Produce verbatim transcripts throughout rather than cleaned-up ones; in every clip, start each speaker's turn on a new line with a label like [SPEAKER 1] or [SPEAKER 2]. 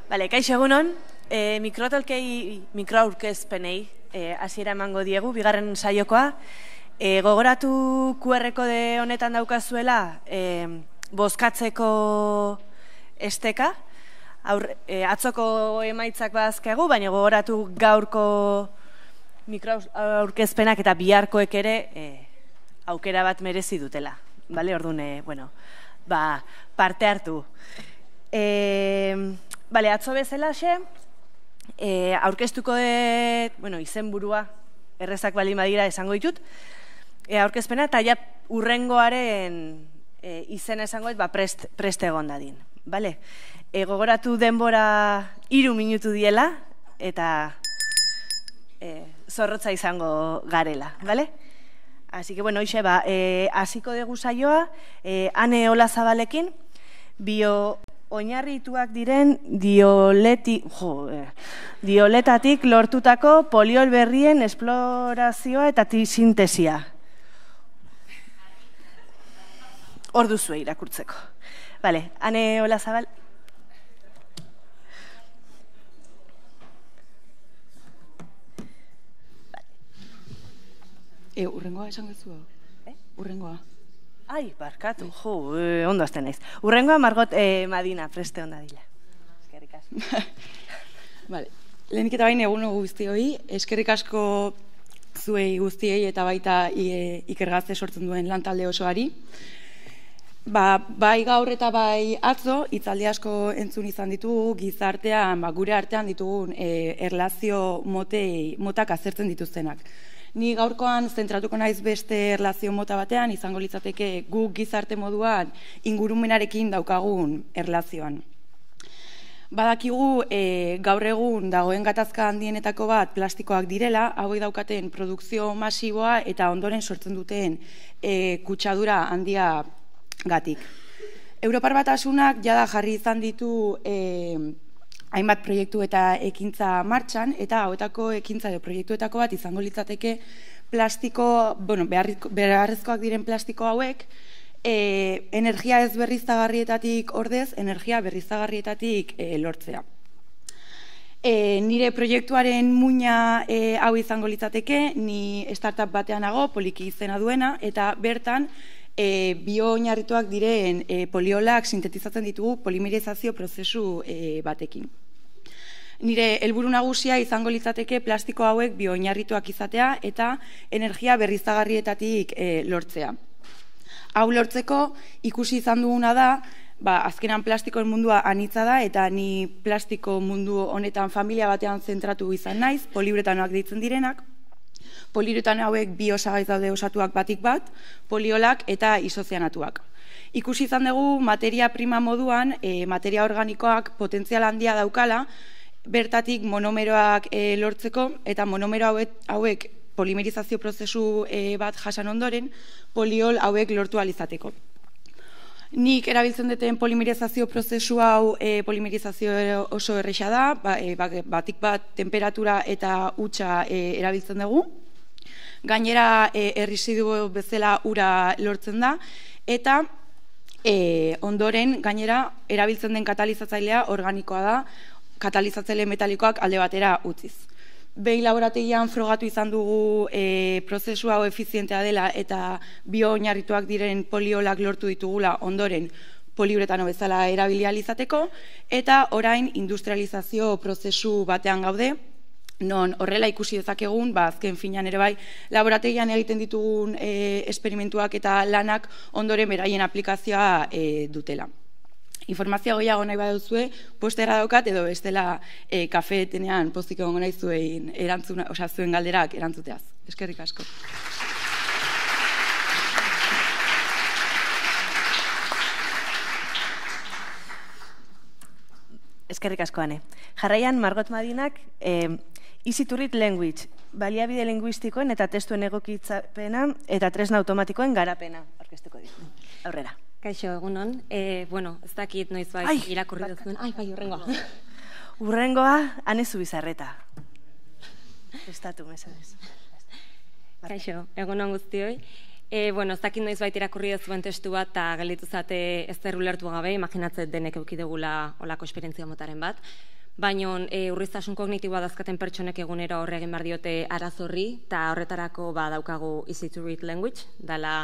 [SPEAKER 1] Bale, kaixo egunon, e, mikrotolkei mikroaurkezpenei e, hasiera emango diegu, bigarren saiokoa. E, gogoratu Q R kode honetan daukazuela e, bozkatzeko esteka. Aur, e, atzoko emaitzak bazkegu, baina gogoratu gaurko mikroaurkezpenak eta biharkoek ere e, aukera bat merezi dutela. Bale, orduan, e, bueno, ba, parte hartu. E, Bale, atzo bezalaxe, e, aurkeztuko de, bueno, izenburua, errezak baldin badira esango ditut, e, aurkezpena, eta ja urrengoaren e, izena esango dit, ba, prest, preste egon dadin. Bale? E, gogoratu denbora hiru minutu diela, eta e, zorrotza izango garela, bale? Así que, bueno, hoxe, ba, e, hasiko dugu saioa, e, Ane Olazabalekin, bio... Oinarrituak diren dioleti, jo, eh, dioletatik lortutako poliol berrien esplorazioa eta sintesia. Hor duzue irakurtzeko. Bale, Ane Olazabal.
[SPEAKER 2] E, urrengoa esan gezu?
[SPEAKER 1] Eh?
[SPEAKER 2] Urrengoa.
[SPEAKER 1] Ai, barkatu, jo, eh, ondo azten naiz. Urrengoa Margot eh, Madina, preste onda dila. Eskerrik asko.
[SPEAKER 2] Vale. Lehenik eta bain egun guztioi, eskerrik asko zuei guztiei eta baita e, Ikergazte sortzen duen lantalde osoari. Ba, bai gaur eta bai atzo, hitzaldi asko entzun izan ditugu, gizartean, ba, gure artean ditugun e, erlazio motei, motak azertzen dituztenak. Ni gaurkoan zentratuko naiz beste erlazio mota batean, izango litzateke guk gizarte moduan ingurumenarekin daukagun erlazioan. Badakigu e, gaur egun dagoen gatazka handienetako bat plastikoak direla, hauek daukaten produkzio masiboa eta ondoren sortzen duten e, kutsadura handia gatik. Europar Batasunak jada jarri izan ditu e, hainbat proiektu eta ekintza martxan, eta hauetako ekintza edo proiektuetako bat izango litzateke plastiko, bueno, beharrezkoak diren plastiko hauek, e, energia ez berriztagarrietatik ordez, energia berriztagarrietatik e, lortzea. E, nire proiektuaren muina e, hau izango litzateke, ni startup batean nago, Poliki izena duena, eta bertan e, bio-oinarrituak diren e, poliolak sintetizatzen ditugu polimerizazio prozesu e, batekin. Nire helburu nagusia izango litzateke plastiko hauek bio-oinarrituak izatea eta energia berriztagarrietatik e, lortzea. Hau lortzeko ikusi izan duguna da, ba, azkenan plastikoen mundua anitza da eta ni plastiko mundu honetan familia batean zentratu izan naiz, poliuretanoak deitzen direnak. Poliuretano hauek bi osagaiz daude osatuak batik bat, poliolak eta isozianatuak. Ikusi izan dugu materia prima moduan, e, materia organikoak potentzial handia daukala, bertatik monomeroak e, lortzeko eta monomero hauek, hauek polimerizazio prozesu e, bat jasan ondoren, poliol hauek lortu alizateko. Nik erabiltzen duten polimerizazio prozesu hau e, polimerizazio oso erresa da, ba, e, batik bat temperatura eta hutsa e, erabiltzen dugu. Gainera e, erresidu bezala ura lortzen da, eta e, ondoren gainera erabiltzen den katalizatzailea organikoa da, katalizatzaile metalikoak alde batera utziz. Behin laborategian frogatu izan dugu e, prozesu hau efizientea dela eta bio-oinarrituak diren poliolak lortu ditugula ondoren poliuretano bezala erabilia izateko, eta orain industrializazio prozesu batean gaude, non horrela ikusi dezakegun, ba, azken finean ere bai, laborategian egiten ditugun e, esperimentuak eta lanak ondoren beraien aplikazioa e, dutela. Informazio gehiago nahi baduzue, postera daukat edo bestela e, kafetenean pozik egongo nahi zuen erantzuna, osea zuen galderak erantzuteaz. Eskerrik asko.
[SPEAKER 1] Eskerrik asko, Ane. Jarraian, Margot Madinak, eh, Easy to Read Language, baliabide linguistikoen eta testuen egokitzapena eta tresna automatikoen garapena aurkeztuko ditu. Aurrera.
[SPEAKER 3] Kaixo, egunon. E, bueno, ez dakit noiz bai irakurri duzuen. Ai, bai, urrengoa.
[SPEAKER 1] Urrengoa, Ane Zubizarreta. Estatu, mesedez.
[SPEAKER 3] Kaixo, egunon guztioi. E, bueno, ez dakit noiz baita irakurri duzuen testu bat, eta gelditu zate ez zer ulertu gabe, imaginatzen denek eukidegula olako esperientzia motaren bat. baina e, urriztasun kognitiboa dazkaten pertsonek egunero horre egin behar diote arazorri, eta horretarako ba, daukagu easy to read language, dala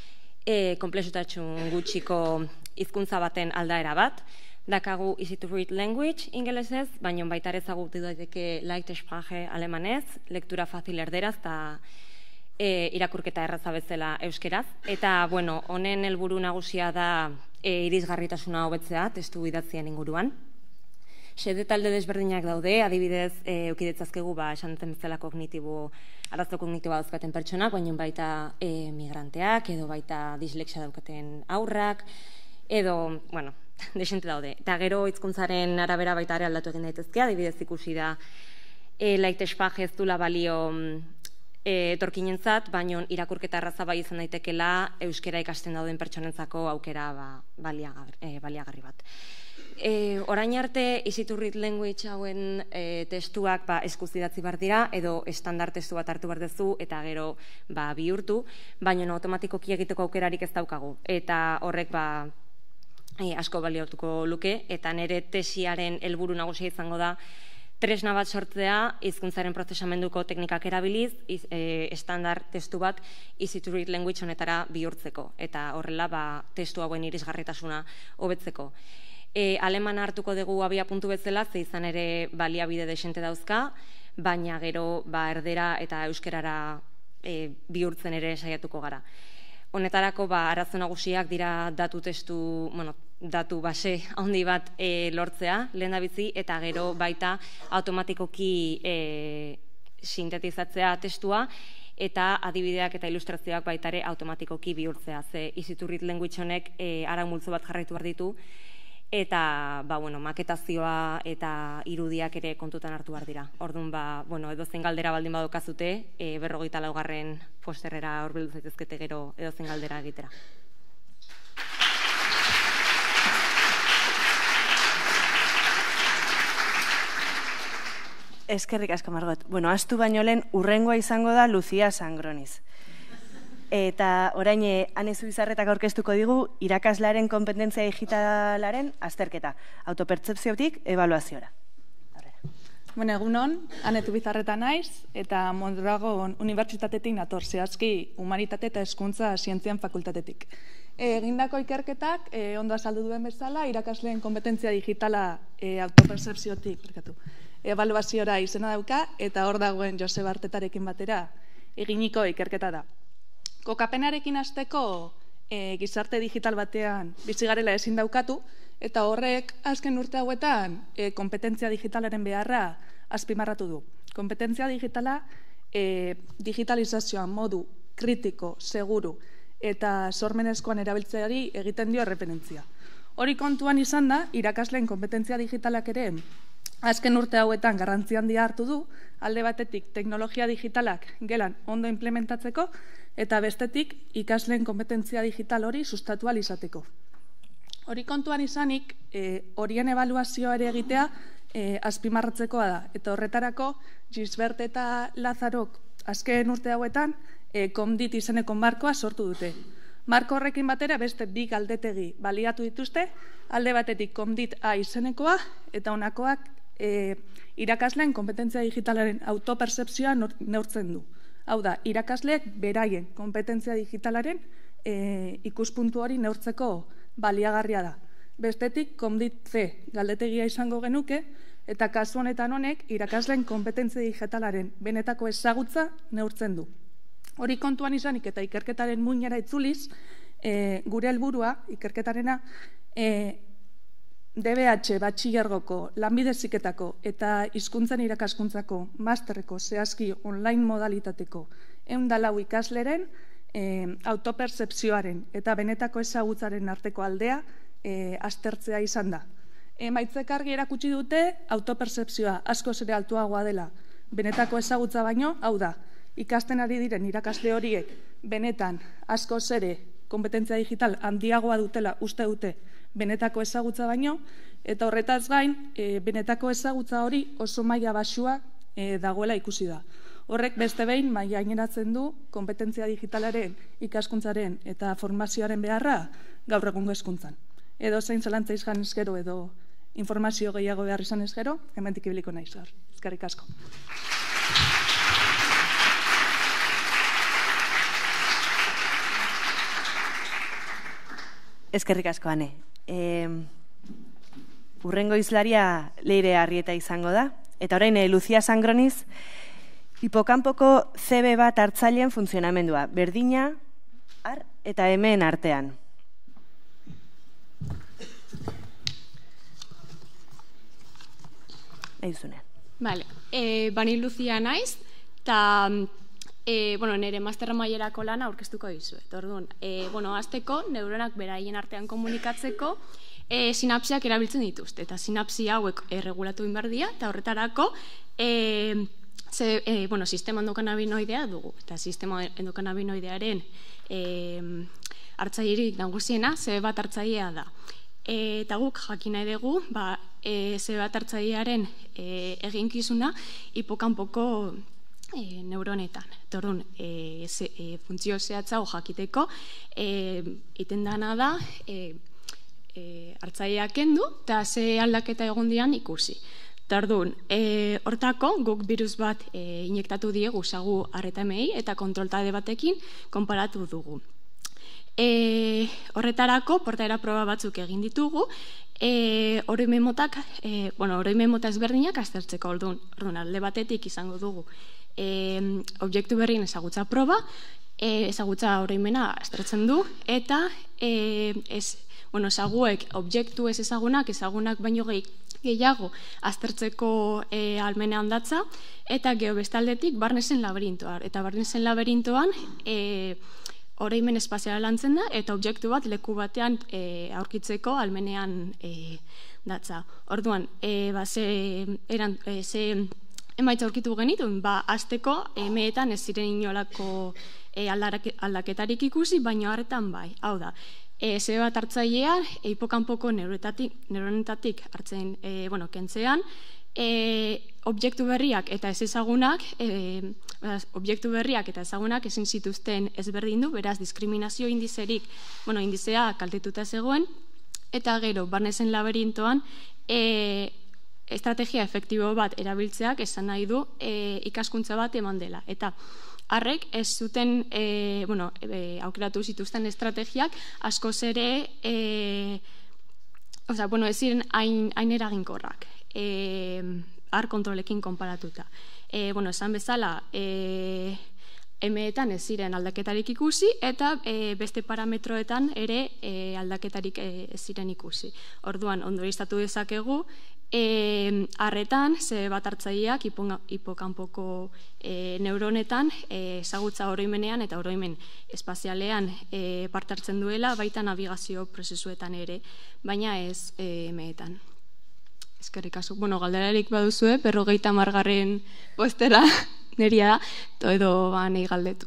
[SPEAKER 3] e, komplexutasun gutxiko hizkuntza baten aldaera bat. Dakagu easy to read language ingelesez, baina baita ere ezagutu daiteke leichte Sprache alemanez, lektura fazil erderaz, eta e, irakurketa erraza bezala euskeraz. Eta, bueno, honen helburu nagusia da e, irisgarritasuna hobetzea testu idatzien inguruan. Xede talde desberdinak daude, adibidez, e, eukidetzazkegu, ba, esan zen bezala kognitibo, arazo kognitiboa dauzkaten pertsonak, baina baita e, migranteak, edo baita dislexia daukaten aurrak, edo, bueno, desente daude. Eta gero hizkuntzaren arabera baita ere aldatu egin daitezke, adibidez ikusi da e, leichte Sprache ez dula balio e, etorkinentzat, baina irakurketa erraza bai izan daitekela euskera ikasten dauden pertsonentzako aukera ba, baliagarri, e, baliagarri bat. E, orain arte, easy to read language hauen e, testuak ba, eskuz idatzi behar dira, edo estandar testu bat hartu behar duzu, eta gero ba, bihurtu, baina no, automatikoki egiteko aukerarik ez daukagu. Eta horrek ba, e, asko baliatuko luke, eta nire tesiaren helburu nagusia izango da, tresna bat sortzea, hizkuntzaren prozesamenduko teknikak erabiliz, iz, e, estandar testu bat easy to read language honetara bihurtzeko, eta horrela ba, testu hauen irisgarritasuna hobetzeko. E, alemana hartuko dugu abia puntu bezala, ze izan ere baliabide desente dauzka, baina gero ba, erdera eta euskerara e, bihurtzen ere saiatuko gara. Honetarako ba, arazo nagusiak dira datu testu, bueno, datu base handi bat e, lortzea, lehen da bizi, eta gero baita automatikoki e, sintetizatzea testua, eta adibideak eta ilustrazioak baita ere automatikoki bihurtzea. Ze easy to read language honek e, arau multzo bat jarraitu behar ditu, eta ba, bueno, maketazioa eta irudiak ere kontutan hartu behar dira. Orduan, ba, bueno, edozein galdera baldin badokazute, e, berrogeita laugarren posterrera horbildu zaitezkete gero edozein galdera egitera.
[SPEAKER 1] Eskerrik asko, Margot. Bueno, astu baino lehen urrengoa izango da Lucia Sangroniz. Eta orain, Ane Zubizarretak aurkeztuko digu irakaslearen konpetentzia digitalaren azterketa, autopertzepziotik ebaluaziora.
[SPEAKER 4] Bueno, egunon, Ane Zubizarreta naiz, eta Mondragon Unibertsitatetik nator, zehazki Humanitate eta Hezkuntza Zientzien Fakultatetik. Egindako ikerketak, e, ondo azaldu duen bezala, irakasleen konpetentzia digitala e, autopertzepziotik, berkatu, ebaluaziora izena dauka, eta hor dagoen Joseba Artetarekin batera eginiko ikerketa da. Kokapenarekin hasteko e, gizarte digital batean bizigarela ezin daukatu, eta horrek azken urte hauetan e, kompetentzia digitalaren beharra azpimarratu du. Kompetentzia digitala e, digitalizazioa modu kritiko, seguru eta sormenezkoan erabiltzeari egiten dio erreferentzia. Hori kontuan izan da, irakasleen kompetentzia digitalak ere azken urte hauetan garrantzi handia hartu du, alde batetik teknologia digitalak gelan ondo implementatzeko, eta bestetik ikasleen kompetentzia digital hori sustatu ahal izateko. Hori kontuan izanik, e, horien ebaluazioa ere egitea e, azpimarratzekoa da. Eta horretarako, Gisbert eta Lazarok azken urte hauetan e, komdit izeneko markoa sortu dute. Marko horrekin batera beste bi galdetegi baliatu dituzte, alde batetik komdit A izenekoa, eta honakoak e, irakasleen kompetentzia digitalaren autopertzepzioa neurtzen du. Hau da, irakasleek beraien kompetentzia digitalaren e, ikuspuntu hori neurtzeko baliagarria da. Bestetik, komdit C galdetegia izango genuke, eta kasu honetan honek irakasleen kompetentzia digitalaren benetako ezagutza neurtzen du. Hori kontuan izanik eta ikerketaren muinera itzuliz, e, gure helburua ikerketarena, e, D B H batxilergoko, lanbide heziketako eta hizkuntzen irakaskuntzako masterreko zehazki online modalitateko ehun eta lau ikasleren e, autopertzepzioaren eta benetako ezagutzaren arteko aldea e, aztertzea izan da. Emaitzek argi erakutsi dute autopertzepzioa askoz ere altuagoa dela benetako ezagutza baino, hau da, ikasten ari diren irakasle horiek benetan askoz ere kompetentzia digital handiagoa dutela uste dute benetako ezagutza baino, eta horretaz gain, e, benetako ezagutza hori oso maila baxua e, dagoela ikusi da. Horrek beste behin maila gaineratzen du kompetentzia digitalaren, ikaskuntzaren eta formazioaren beharra gaur egungo hezkuntzan. Edo zein zelantza izan eskero edo informazio gehiago behar izan ez gero, hemendik ibiliko naiz gaur. Eskerrik asko.
[SPEAKER 1] Eskerrik asko, Ane. E, urrengo izlaria Leire Arrieta izango da. Eta orain, e, Lucia Sangroniz, hipokampoko C B bat hartzaileen funtzionamendua. Berdina, ar eta hemen artean. Eizunean.
[SPEAKER 5] Vale. E, bani Lucia naiz, eta E, bueno, nire masterra mailerako lana aurkeztuko dizuet. Orduan, e, bueno, azteko, neuronak beraien artean komunikatzeko e, sinapsiak erabiltzen dituzte. Eta sinapsia hauek erregulatu inberdia, eta horretarako e, ze, e, bueno, sistema endokanabinoidea dugu. Eta sistema endokanabinoidearen e, hartzailerik nagusiena ze bat hartzailea da. E, eta guk jakin nahi dugu, ba, e, ze bat hartzailearen e, eginkizuna hipokampoko E, neuronetan. Orduan, e, e, funtzio zehatza jakiteko e, iten dana da e, e, hartzaileak kendu eta ze aldaketa egon dian ikusi. Orduan, e, hortako guk birus bat e, inektatu diegu sagu arretamei eta kontroltade batekin konparatu dugu. E, horretarako portaera proba batzuk egin ditugu, e, oroimen motak, e, bueno, oroimen mota ezberdinak aztertzeko. Orduan, orduan alde batetik izango dugu E, objektu berrien ezagutza proba, e, ezagutza oroimena aztertzen du, eta e, ez, bueno, ezaguek objektu ez ezagunak, ezagunak baino gehi, gehiago aztertzeko e, almenean datza, eta geho bestaldetik barnezen laberintoa. Eta barnezen laberintoan e, oroimen espaziala lantzen da, eta objektu bat leku batean e, aurkitzeko almenean e, datza. Orduan, e, ba, ze, eran, e, ze emaitza aurkitu genituen, ba, azteko emeetan ez ziren inolako e, aldaketarik ikusi, baina harretan bai. Hau da, e, ze bat hartzailea e, hipokampoko neuronetatik hartzen, e, bueno, kentzean, e, objektu berriak eta ez ezagunak, e, objektu berriak eta ezagunak ezin zituzten ezberdindu, beraz, diskriminazio indizerik, bueno, indizea kaltetuta zegoen, eta gero, barnezen laberintoan, e, estrategia efektibo bat erabiltzeak esan nahi du e, ikaskuntza bat eman dela. Eta harrek ez zuten, e, bueno, e, aukeratu zituzten estrategiak askoz ere, e, oza, bueno, ez ziren hain, hain eraginkorrak, e, har kontrolekin konparatuta. E, bueno, esan bezala, e, emeetan ez ziren aldaketarik ikusi, eta e, beste parametroetan ere e, aldaketarik e, ez ziren ikusi. Orduan, ondorioztatu dezakegu, E, arretan, ze bat hartzaileak hipokampoko e, neuronetan ezagutza e, oroimenean eta oroimen espazialean e, parte hartzen duela, baita navigazio prozesuetan ere, baina ez e, emeetan. Eskerrik asko. Bueno, galderarik baduzue, berrogeita hamargarren postera neria da, edo ba nahi galdetu.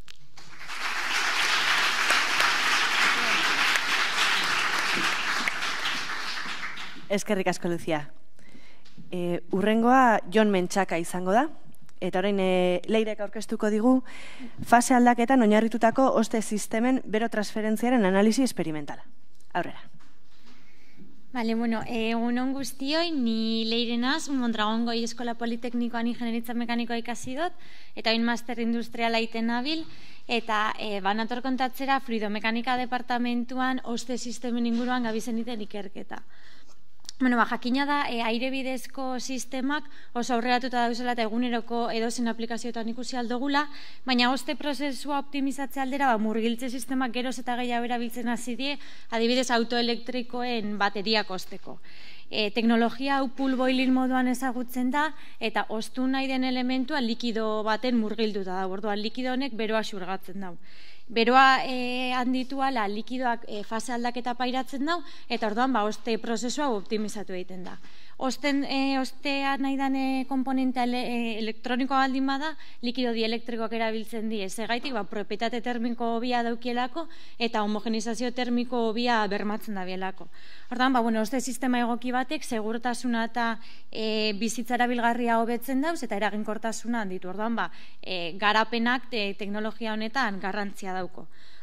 [SPEAKER 1] Eskerrik asko, Lucia. E, urrengoa Jon Mentxaka izango da, eta orain e, Leirek aurkeztuko digu fase aldaketan oinarritutako oste sistemen berotransferentziaren analisi esperimentala. Aurrera.
[SPEAKER 6] Vale, bueno, egunon guztioi, ni Leire naz, Mondragon Goi Eskola Politeknikoan ingenieritza mekanikoa ikasi dut, eta oin master industriala iten nabil, eta e, banator kontatzera fluidomekanika departamentuan oste sistemen inguruan gabizen iten ikerketa. Bueno, ba, jakina da, e, aire bidezko sistemak oso aurreratuta dauzela eta eguneroko edozen aplikazioetan ikusi aldogula, baina oste prozesua optimizatze aldera, ba, murgiltze sistemak geroz eta gehiago erabiltzen hasi die, adibidez autoelektrikoen bateriak osteko. E, teknologia hau pool boiling moduan ezagutzen da, eta ostu nahi den elementua likido baten murgilduta da, orduan likido honek beroa xurgatzen dau. Beroa e, handitu ala likidoak e, fase aldaketa pairatzen dau, eta orduan ba, oste prozesua optimizatu egiten da. Osten, e, ostea nahi dane komponentea ele, e, elektronikoa baldin bada, likido dielektrikoak erabiltzen die. Zegaitik, ba, propietate termiko hobia daukielako, eta homogenizazio termiko hobia bermatzen da bielako. Orduan, ba, bueno, oste sistema egoki batek, segurtasuna eta e, bizitzara bilgarria hobetzen dauz, eta eraginkortasuna handitu. Orduan, ba, e, garapenak te, teknologia honetan garrantzia dauko.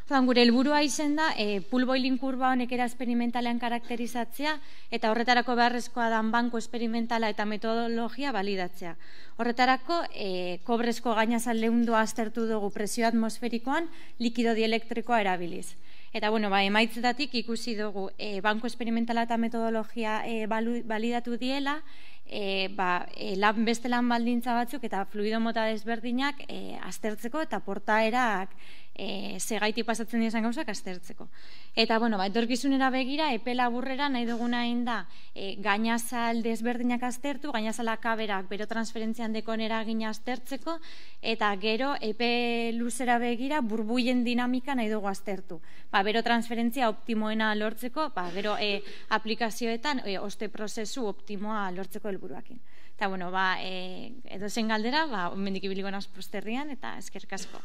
[SPEAKER 6] Gure helburua izen da, e, pool boiling kurba honek era esperimentalean karakterizatzea eta horretarako beharrezkoa dan banko esperimentala eta metodologia balidatzea. Horretarako, e, kobrezko gainazal leundua aztertu dugu presio atmosferikoan likido dielektrikoa erabiliz. Eta, bueno, ba, emaitzetatik ikusi dugu e, banko esperimentala eta metodologia e, balu, balidatu diela, E, ba, e, lan, beste lan baldintza batzuk eta fluido mota desberdinak e, aztertzeko eta portaerak e, segaitik pasatzen dizan gauzak aztertzeko. Eta, bueno, ba, etorkizunera begira, epe laburrera nahi duguna egin da e, gainazal desberdinak aztertu, gainazala kaberak bero transferentzian dekon eragina aztertzeko, eta gero epe luzera begira burbuien dinamika nahi dugu aztertu. Ba, bero transferentzia optimoena lortzeko, ba, gero e, aplikazioetan e, oste prozesu optimoa lortzeko helburuakin. Eta, bueno, ba, e, edo zen galdera, ba, mendik ibiliko naz posterrian, eta eskerrik asko.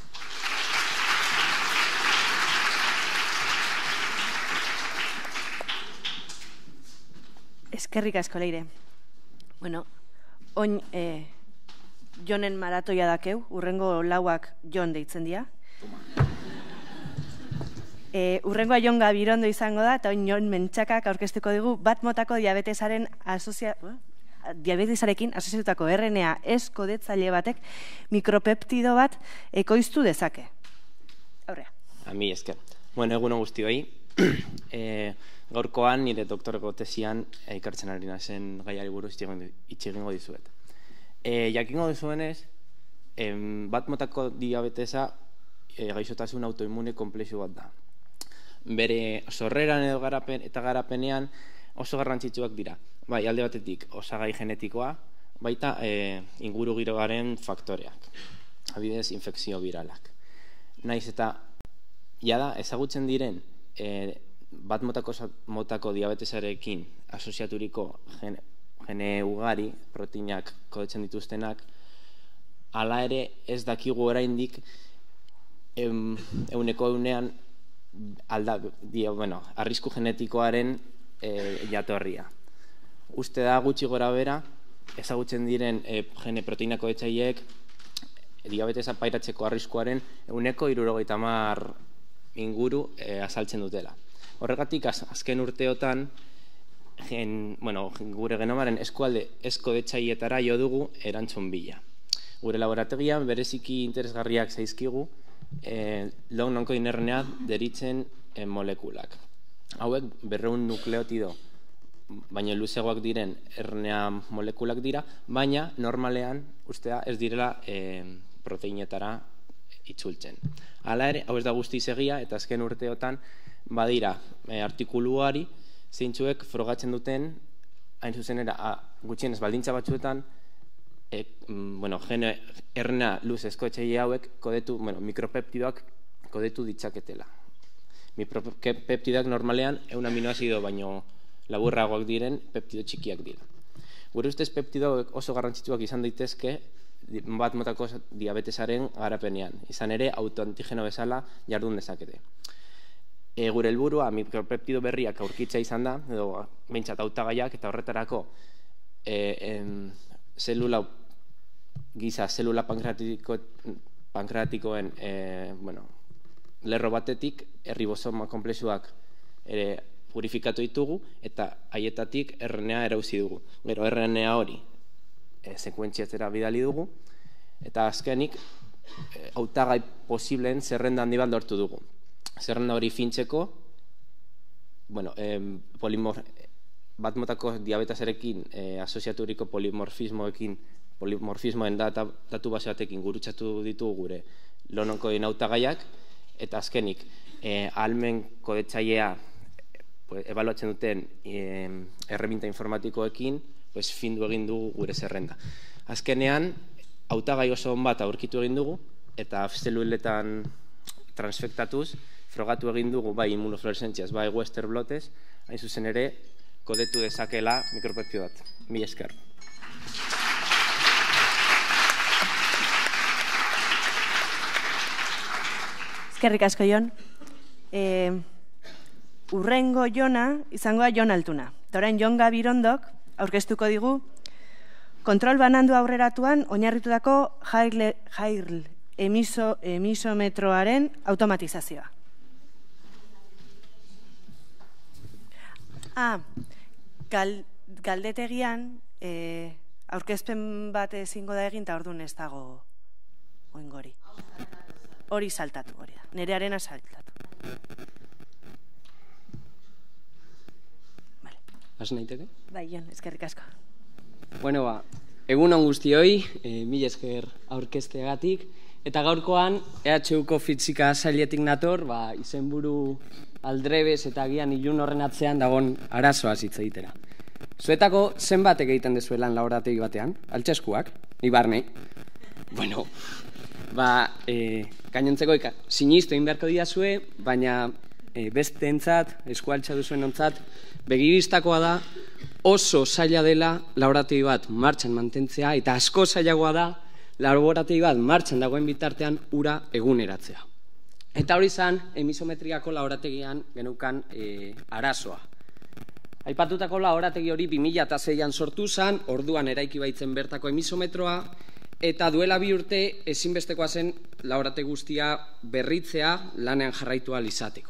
[SPEAKER 1] Eskerrik asko, Leire. Bueno, oin eh, Jonen maratoia dakeu, urrengo lauak Jon deitzen dira. E, urrengoa Jon Gabirondo izango da, eta oin Jon Mentxakak aurkeztuko digu bat motako diabetesaren asocia... diabetesarekin asoziatutako R N A ez kodetzaile batek mikropeptido bat ekoiztu dezake. Aurrea.
[SPEAKER 7] Ami esker. Bueno, egun guztioi. eh, gaurkoan nire doktoreko tesian ikartzen ari nazen gaiari buruz itxegingo dizuet. E, jakingo dizuenez, em, bat motako diabetesa e, gaixotasun autoimmune konplexu bat da. Bere sorreran edo garapen eta garapenean oso garrantzitsuak dira. Bai, alde batetik osagai genetikoa, baita e, inguru girogaren faktoreak. Adibidez, infekzio viralak. Naiz eta jada ezagutzen diren e, bat motako, motako diabetesarekin asoziaturiko gene, gene ugari, proteinak kodetzen dituztenak, hala ere ez dakigu oraindik em, euneko eunean alda, dia, bueno, arrisku genetikoaren e, jatorria. Uste da gutxi gora bera, ezagutzen diren e, gene proteina kodetzaileek diabetesa pairatzeko arriskuaren euneko hirurogeita hamar inguru e, azaltzen dutela. Horregatik, az, azken urteotan, gen, bueno, gure genomaren eskualde eskodetzaietara jo dugu erantzun bila. Gure laborategian bereziki interesgarriak zaizkigu e, long oncoin R N A deritzen e, molekulak. Hauek berrehun nukleotido, baina luzegoak diren R N A molekulak dira, baina normalean ustea ez direla e, proteinetara itzultzen. Hala ere, hau ez da guzti egia eta azken urteotan badira e, artikuluari zeintzuek frogatzen duten hain zuzenera gutxienez baldintza batzuetan e, bueno, gene R N A luzezko etxeile hauek kodetu, bueno, mikropeptidoak kodetu ditzaketela. Mikropeptidoak normalean eun aminoazido baino laburragoak diren peptido txikiak dira. Gure ustez peptidoak oso garrantzitsuak izan daitezke bat motako diabetesaren garapenean. Izan ere, autoantigeno bezala jardun dezakete. E, gure helburua mikropeptido berriak aurkitza izan da, edo behintzat hautagaiak eta horretarako e, em, zelula, giza zelula pankreatiko, pankreatikoen e, bueno, lerro batetik erribosoma konplexuak ere purifikatu ditugu eta haietatik R N A erauzi dugu. Gero R N A hori e, sekuentziatzera bidali dugu eta azkenik e, hautagai posibleen zerrenda handi bat lortu dugu. Zerrenda hori fintzeko, bueno, eh, polimor, bat motako diabetasarekin eh, asoziaturiko polimorfismoekin, polimorfismoen data, datu base batekin gurutzatu ditugu gure lononkoen hautagaiak, eta azkenik, eh, ahalmen kodetzailea pues, ebaluatzen duten eh, erreminta informatikoekin, pues, findu egin dugu gure zerrenda. Azkenean, hautagai oso on bat aurkitu egin dugu, eta zeluletan transfektatuz, frogatu egin dugu bai immunofluorescentziaz, bai Western blotez, hain zuzen ere, kodetu dezakela mikropeptido bat. Mi esker.
[SPEAKER 1] Eskerrik asko, Jon. E, urrengo Jona izango da Jon Altuna. Eta orain Jon Gabirondok aurkeztuko digu kontrol banandu aurreratuan oinarritutako jairl emiso, emisometroaren automatizazioa. Ah, galdetegian aurkezpen bat ezingo da egin, eta orduan ez dago oingori. Hori saltatu, hori da. Nerearena saltatu.
[SPEAKER 8] Has naiteke?
[SPEAKER 1] Bai, Jon, eskerrik asko.
[SPEAKER 8] Bueno, ba, egun on guztioi, mil esker aurkezteagatik, eta gaurkoan E H Uko fisika sailetik nator, ba, izenburu aldrebes eta agian ilun horren atzean dagon arazoa hitz egitera. Zuetako zenbatek egiten dezuelan laborategi batean? Altxaskuak? Ni barne? Bueno, ba, e, gainontzeko sinistu egin beharko diazue, baina e, beste entzat, eskualtza duzuen ontzat, begibistakoa da oso zaila dela laborategi bat martxan mantentzea, eta asko zailagoa da laborategi bat martxan dagoen bitartean ura eguneratzea. Eta hori zan, emisometriako laborategian genukan e, arazoa. Aipatutako laborategi hori bi mila seian sortu zen, orduan eraiki baitzen bertako emisometroa, eta duela bi urte ezinbestekoa zen laborategi guztia berritzea lanean jarraitu ahal izateko.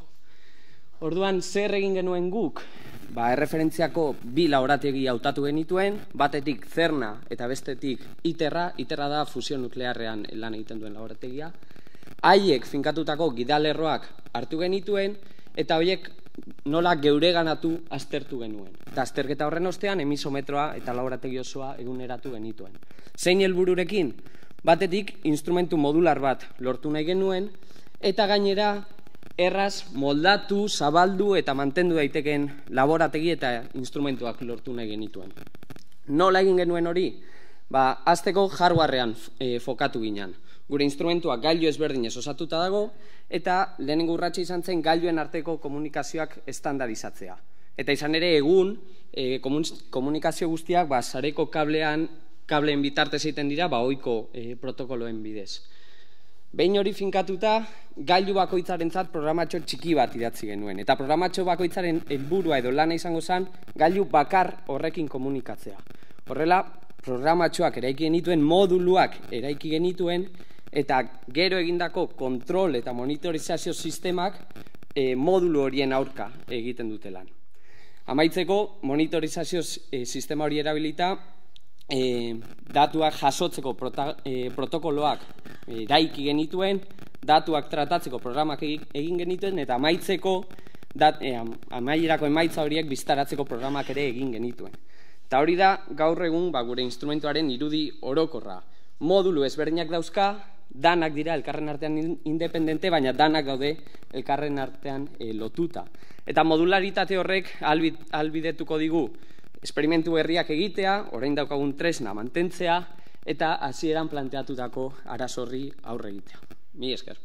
[SPEAKER 8] Orduan zer egin genuen guk? Ba, erreferentziako bi laborategi hautatu genituen, batetik Cerna eta bestetik ITERra, ITERra da fusio nuklearrean lan egiten duen laborategia. Haiek finkatutako gidalerroak hartu genituen, eta horiek nola geureganatu aztertu genuen. Eta azterketa horren ostean emisometroa eta laborategi osoa eguneratu genituen. Zein helbururekin? Batetik instrumentu modular bat lortu nahi genuen, eta gainera erraz moldatu, zabaldu eta mantendu daiteken laborategi eta instrumentuak lortu nahi genituen. Nola egin genuen hori? Ba, azteko hardwarean e, fokatu ginen. Gure instrumentuak gailu ezberdinez osatuta dago, eta lehenengo urratsa izan zen gailuen arteko komunikazioak estandarizatzea. Eta izan ere egun e, komunikazio guztiak ba, sareko kablean, kableen bitartez egiten dira, ba, ohiko e, protokoloen bidez. Behin hori finkatuta, gailu bakoitzarentzat programatxo txiki bat idatzi genuen. Eta programatxo bakoitzaren helburua edo lana izango zen, gailu bakar horrekin komunikatzea. Horrela, programatxoak eraiki genituen, moduluak eraiki genituen, eta gero egindako kontrol eta monitorizazio sistemak e, modulu horien aurka egiten dute lan. Amaitzeko, monitorizazio e, sistema hori erabilita, E, datuak jasotzeko prota, e, protokoloak eraiki genituen, datuak tratatzeko programak egin genituen, eta amaitzeko dat, e, amaierako emaitza horiek biztaratzeko programak ere egin genituen. Eta hori da gaur egun ba, gure instrumentuaren irudi orokorra. Modulu ezberdinak dauzka, danak dira elkarren artean independente, baina danak daude elkarren artean e, lotuta. Eta modularitate horrek ahalbidetuko digu esperimentu berriak egitea, orain daukagun tresna mantentzea, eta hasieran planteatutako arazo horri aurre egitea. Mila esker.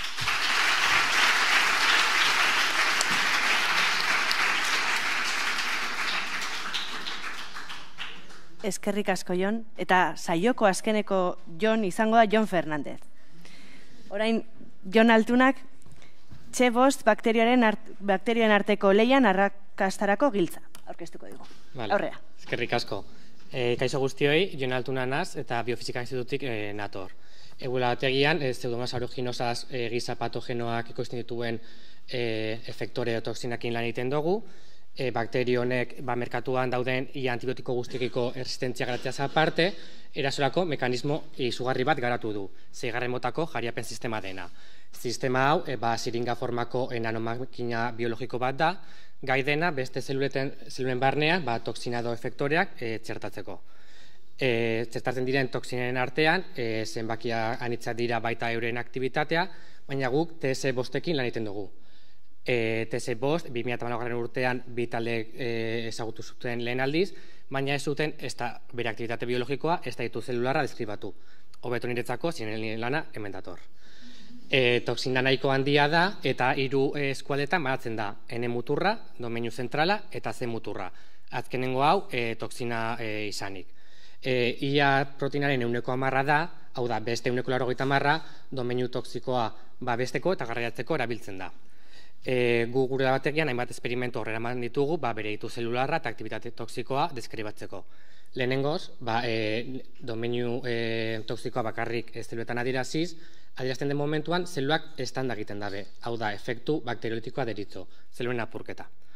[SPEAKER 1] Eskerrik asko, Jon, eta saioko azkeneko Jon izango da Jon Fernandez. Orain, Jon Altunak, txe bost bakterioen arteko leian arrakastarako giltza. Aurkeztuko dugu. Aurrea.
[SPEAKER 9] Eskerrik asko. Kaixo guztioi, Jon Altuna naz eta Biofisika Institututik nator. Egula bategian, Pseudomonas aeruginosa giza patogenoak ikoizten dituen efektore toksinakin lan egiten dugu. Bakterio honek merkatuan dauden ia antibiotiko guztiekiko erresistentzia garatzeaz aparte, erasorako mekanismo izugarri bat garatu du, zeigarren motako jariapen sistema dena. Sistema hau, siringa formako nanomakina biologiko bat da, gai dena beste zelulen barnean toksinado efektoreak txertatzeko. Txertatzen diren toksinen artean, zenbakia anitzak dira baita euren aktibitatea, baina guk T S bostekin lan egiten dugu. T S bost, bi mila hamalaugarren urtean bi taldeek ezagutu zuten lehen aldiz, baina ez zuten ez da bere aktibitate biologikoa, ez da ditu zelularra deskribatu. Hobeto niretzako, zinen lana hemen dator. Toksina nahiko handia da, eta hiru eskualdetan banatzen da N muturra, domeinu zentrala, eta C muturra. Azkenengo hau, toksina izanik. Ia proteinaren euneko hamarra da, hau da, beste euneko laurogeita hamarra, domeinu toksikoa babesteko eta garraiatzeko erabiltzen da. Gu gure bategian, hainbat esperimentu horrela eman ditugu, bere ditu zelularra eta aktibitate toksikoa deskribatzeko. Lehenengoz, domeinu toksikoa bakarrik zeluetan adiraziz, adierazten den momentuan, zeluak estanda egiten dabe. Hau da, efektu bakteriolitikoa deritzo, zeluen apurketa.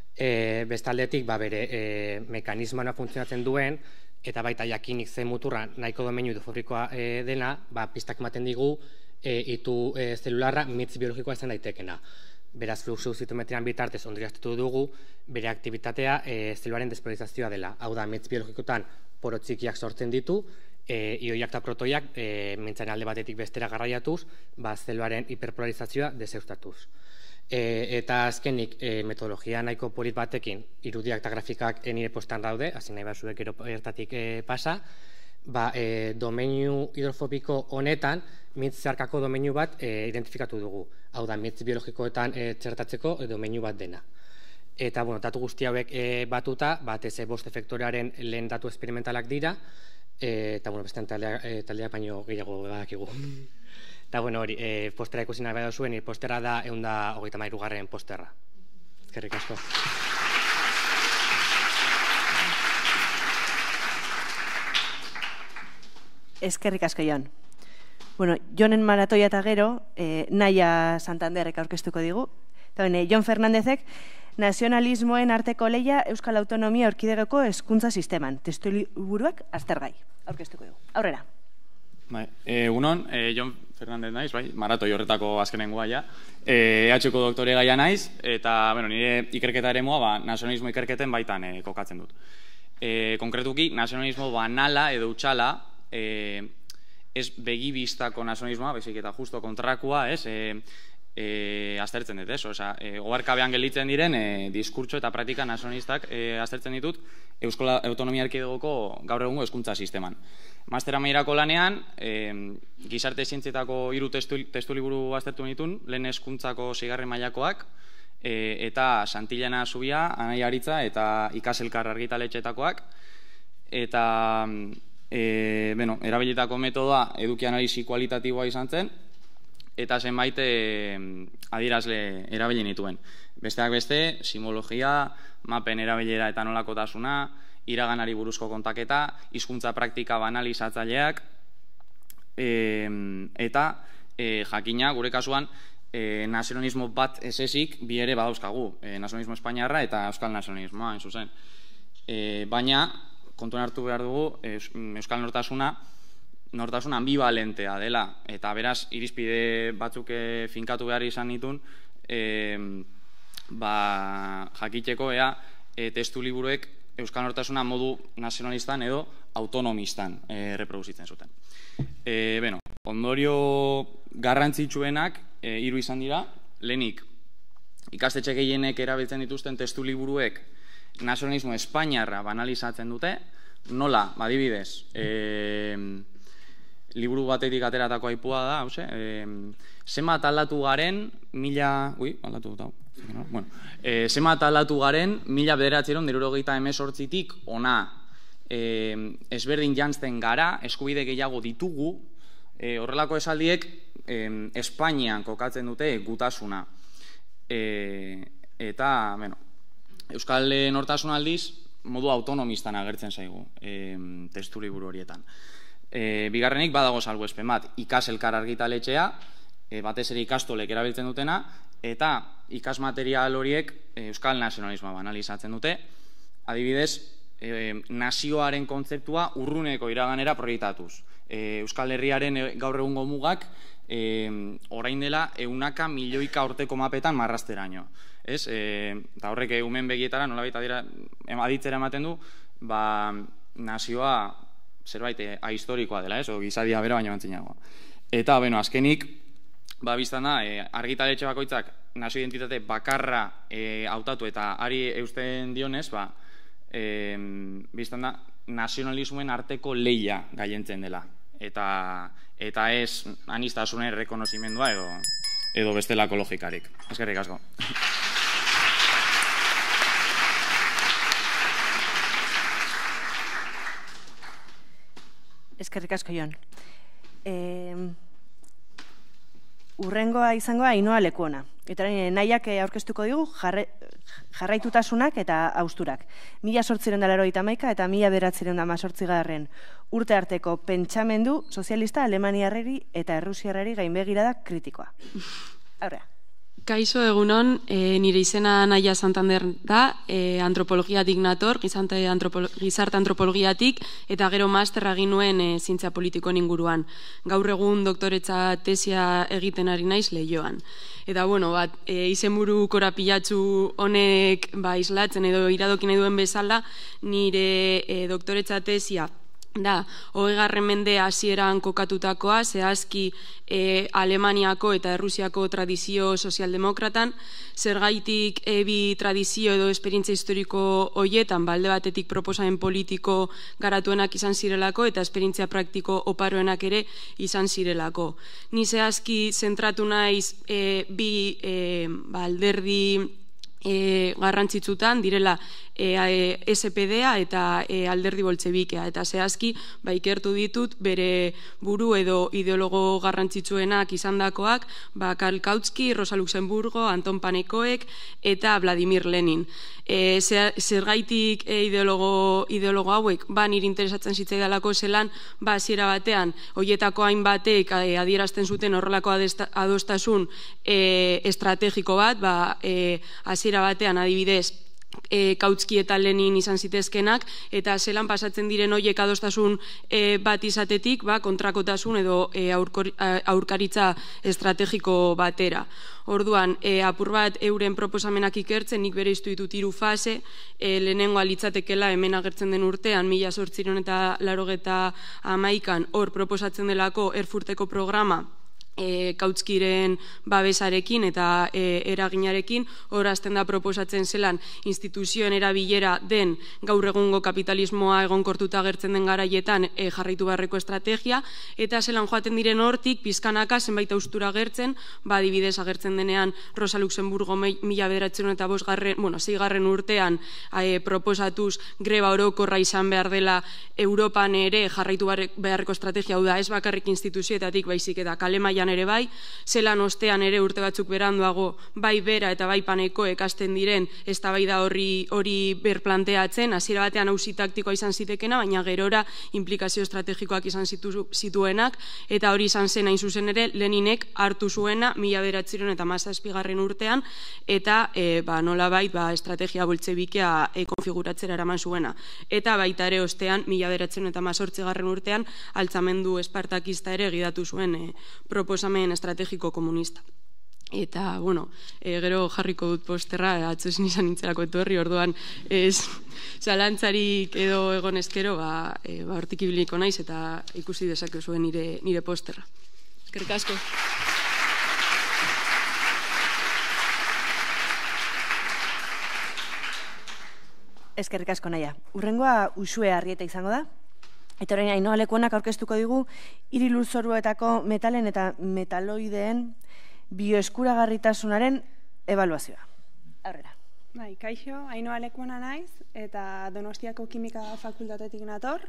[SPEAKER 9] E, bestaldetik, ba, bere e, mekanismoa funtzionatzen duen, eta baita jakinik ze muturra nahiko domeinu hidrofobikoa e, dena, ba, pistak ematen digu e, itu e, zelularra mitz biologikoa izan daitekena. Beraz, fluxu zitometrian bitartez ondorioztatu dugu, bere aktibitatea e, zelularen despolarizazioa dela. Hau da, mitz biologikotan poro txikiak sortzen ditu, e, ioiak eta protoiak e, mintzaren alde batetik bestera garraiatuz, ba, zelularen hiperpolarizazioa deseustatuz. E, eta azkenik e, metodologia nahiko polit batekin irudiak eta grafikak nire postan daude, hasi nahi bazuek gero ertatik e, pasa, ba, e, domeinu hidrofobiko honetan mitz zeharkako domeinu bat e, identifikatu dugu. Hau da, mitz biologikoetan e, txertatzeko e, domeinu bat dena. Eta, bueno, datu guzti hauek e, batuta, bat ez bost efektorearen lehen datu esperimentalak dira, e, eta, bueno, bestean taldeak, e, taldeak baino gehiago badakigu. Eta, bueno, hori, e, postera ikusi nahi bada zuen, postera da egun da hogeita mairu garren posterra. Ezkerrik asko.
[SPEAKER 1] Eskerrik asko, Jon. Bueno, Jonen maratoia eta gero, eh, Naia Santanderrek aurkeztuko digu. Eta bene, Jon Fernandezek, nazionalismoen arteko leia Euskal Autonomia Erkidegoko hezkuntza sisteman. Testuliburuak aztergai. Aurkeztuko digu. Aurrera.
[SPEAKER 10] Bai, egunon, e, Jon Fernandez naiz, bai, maratoi horretako azkenengoa ja. E, EHko doktore gaia naiz, eta bueno, nire ikerketa eremua ba, nazionalismo ikerketen baitan e, kokatzen dut. E, konkretuki, nazionalismo banala edo utxala, e, ez begibistako nazionalismoa, baizik eta justo kontrakoa, ez, e, e, aztertzen dut, ez? Osa, e, oharkabean gelditzen diren e, diskurtso eta praktika nazionalistak e, aztertzen ditut Euskal Autonomia Erkidegoko gaur egungo hezkuntza sisteman. Mastera mailako lanean, e, gizarte zientzietako hiru testu, testu liburu aztertu nituen, lehen hezkuntzako seigarren mailakoak, e, eta Santillana Zubia, Anai Aritza eta Ikaselkar argitaletxeetakoak, eta e, bueno, erabilitako metodoa eduki analisi kualitatiboa izan zen, eta zenbait e, adierazle erabili nituen. Besteak beste, simologia, mapen erabilera eta nolakotasuna, iraganari buruzko kontaketa, hizkuntza praktika banalizatzaileak, e, eta e, jakina, gure kasuan, e, nazionalismo bat esesik bi ere badauzkagu, e, nazionalismo espainiarra eta euskal nazionalismoa, en zuzen. E, baina, kontuan hartu behar dugu, e, euskal nortasuna, nortasuna ambivalentea dela, eta beraz, irizpide batzuk e, finkatu behar izan nituen, e, ba, jakiteko ea, e, testu liburuek euskal nortasuna modu nazionalistan edo autonomistan e, reproduzitzen zuten. E, bueno, ondorio garrantzitsuenak e, hiru izan dira, lehenik ikastetxe gehienek erabiltzen dituzten testu liburuek nazionalismo espainiarra banalizatzen dute, nola, adibidez, e, liburu batetik ateratako aipua da, hause, e, zenbat aldatu garen, mila, ui, aldatu dut hau, bueno, e, zenbat aldatu garen, mila bederatzeron, hirurogeita hemezortzitik ona e, ezberdin jantzten gara, eskubide gehiago ditugu, e, horrelako esaldiek e, Espainian kokatzen dute gutasuna. E, eta, bueno, Euskal Nortasun aldiz, modu autonomistan agertzen zaigu e, testu liburu horietan. E, bigarrenik badago salbuespen bat, Ikaselkar argitaletxea, e, batez ere ikastolek erabiltzen dutena, eta ikasmaterial horiek e, euskal nazionalismoa banalizatzen dute. Adibidez, e, nazioaren kontzeptua urruneko iraganera proiektatuz. E, Euskal Herriaren e, gaur egungo mugak e, orain dela eunaka milioika urteko mapetan marrasteraino. Ez? E, eta horrek umen begietara nolabait aditzera ematen du, ba, nazioa zerbait ahistorikoa dela, ez? O gizadia bera baino antzinagoa. Eta, bueno, azkenik, ba, biztan da, e, argitaletxe bakoitzak nazio identitate bakarra e, hautatu eta ari eusten dionez, ba, e, biztan da, nazionalismoen arteko leia gaientzen dela. Eta, eta ez anistasunen rekonozimendua edo, edo bestelako logikarik. Eskerrik asko.
[SPEAKER 1] Eskerrik asko, Jon. E, urrengoa izangoa Ainhoa Lekuona. Eta nahiak aurkeztuko digu jarre, jarraitutasunak eta austurak. Mila sortziren da larogeita hamaika eta mila bederatziren da mazortzigarren urte arteko pentsamendu sozialista Alemaniarreri eta Errusiarreri gainbegirada kritikoa. Aurrea.
[SPEAKER 11] Kaixo, egunon, e, nire izena Naia Santander da, e, antropologiatik nator, gizarte, antropolo, gizarte antropologiatik, eta gero masterra egin nuen e, zientzia politikoen inguruan. Gaur egun doktoretza tesia egiten ari naiz Leioan. Eta, bueno, bat, e, izenburu korapilatsu honek ba, islatzen edo iradokin nahi duen bezala, nire e, doktoretza tesia da, hogeigarren mende hasieran kokatutakoa, zehazki e, Alemaniako eta Errusiako tradizio sozialdemokratan, zergaitik e, bi tradizio edo esperientzia historiko hoietan, balde batetik proposamen politiko garatuenak izan zirelako eta esperientzia praktiko oparoenak ere izan zirelako. Ni zehazki zentratu naiz e, bi e, ba, alderdi E, garrantzitsutan direla e, e, S P D-a eta e, alderdi boltxebikea, eta zehazki ba, ikertu ditut bere buru edo ideologo garrantzitsuenak izandakoak, ba, Karl Kautsky, Rosa Luxemburgo, Anton Panekoek eta Vladimir Lenin. E, zergaitik e, ideologo, ideologo hauek ba, nire interesatzen zitzaidalako zelan, ba, hasiera batean hoietako hainbatek e, adierazten zuten horrelako adostasun e, estrategiko bat, ba, e, hasiera batean adibidez e, Kautsky eta Lenin izan zitezkenak, eta zelan pasatzen diren hoiek adostasun e, bat izatetik ba, kontrakotasun edo e, aurkor, aurkaritza estrategiko batera. Orduan, e, apur bat euren proposamenak ikertzen, nik bere iztu ditut hiru fase, e, lehenengoa litzatekela hemen agertzen den urtean, mila zortziehun eta laurogeta hamaikan, hor proposatzen delako Erfurteko programa, E, Kautskyren babesarekin eta e, eraginarekin, hor hasten da proposatzen zelan instituzioen erabilera den gaur egungo kapitalismoa egonkortuta agertzen den garaietan e, jarraitu beharreko estrategia, eta zelan joaten diren hortik pizkanaka zenbait austura agertzen, ba adibidez agertzen denean Rosa Luxemburgo mila bederatziehun eta bosgarren, bueno, seigarren urtean e, proposatuz greba orokorra izan behar dela Europan ere jarraitu beharreko estrategia, hau da ez bakarrik instituzioetatik baizik eta kale mailan ere bai, zelan ostean ere urte batzuk beranduago bai bera eta bai Paneko ekasten diren eztabaida hori hori berplanteatzen, hasiera batean auzi taktikoa izan zitekena, baina gerora implikazio estrategikoak izan zitu, zituenak, eta hori izan zen hain zuzen ere Leninek hartu zuena mila bederatziehun eta hamazazpigarren urtean, eta e, ba, nolabait ba, estrategia boltxebikea e, konfiguratzera eraman zuena. Eta baita ere ostean mila bederatziehun eta hamazortzigarren urtean altzamendu espartakista ere gidatu zuen e, proposamen estrategiko komunista. Eta, bueno, e, gero jarriko dut posterra, atzo ezin izan nintzerako etorri, orduan ez zalantzarik edo egon ezkero, ba, e, ba hortik ibiliko naiz eta ikusi dezake zuen nire, nire posterra. Eskerrik asko.
[SPEAKER 1] Eskerrik asko Naia. Urrengoa Uxue Arrieta izango da. Eta orain Ainhoa Lekuonak aurkeztuko digu hiri lurzoruetako metalen eta metaloideen bioeskuragarritasunaren ebaluazioa. Aurrera.
[SPEAKER 12] Bai, kaixo, Ainhoa Lekuona naiz eta Donostiako Kimika Fakultatetik nator.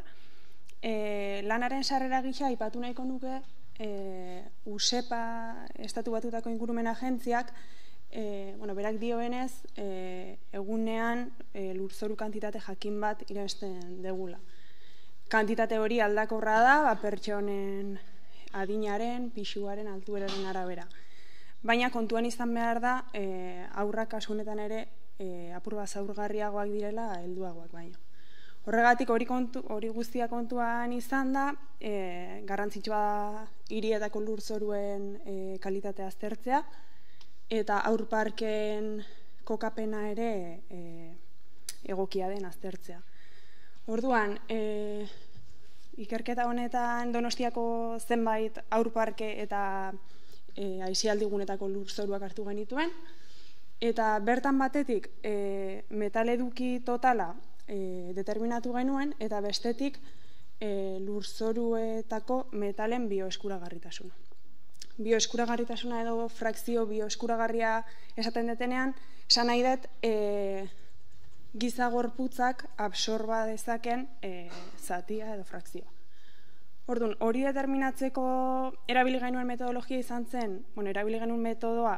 [SPEAKER 12] E, lanaren sarrera gisa aipatu nahiko nuke e, USEPA, Estatu Batutako Ingurumen Agentziak, e, bueno, berak dioenez, e, egunean e, lurzoru kantitate jakin bat irabesten degula. Kantitate hori aldakorra da, ba, pertsonen adinaren, pisuaren, altueraren arabera. Baina kontuan izan behar da, e, aurrak kasu honetan ere e, apur bat zaurgarriagoak direla helduagoak baino. Horregatik hori, kontu, hori guztia kontuan izan da, e, garrantzitsua hirietako lurzoruen e, kalitatea aztertzea, eta aurparken kokapena ere e, egokia den aztertzea. Orduan, e, ikerketa honetan Donostiako zenbait aurparke eta e, aisialdigunetako lurzoruak hartu genituen, eta bertan batetik e, metal eduki totala e, determinatu genuen, eta bestetik e, lurzoruetako metalen bioeskuragarritasuna. Bioeskuragarritasuna edo frakzio bioeskuragarria esaten detenean, esan nahi dut, e, giza gorputzak absorba dezaken e, zatia edo frakzioa. Orduan, hori determinatzeko erabili genuen metodologia izan zen, bueno, erabili genuen metodoa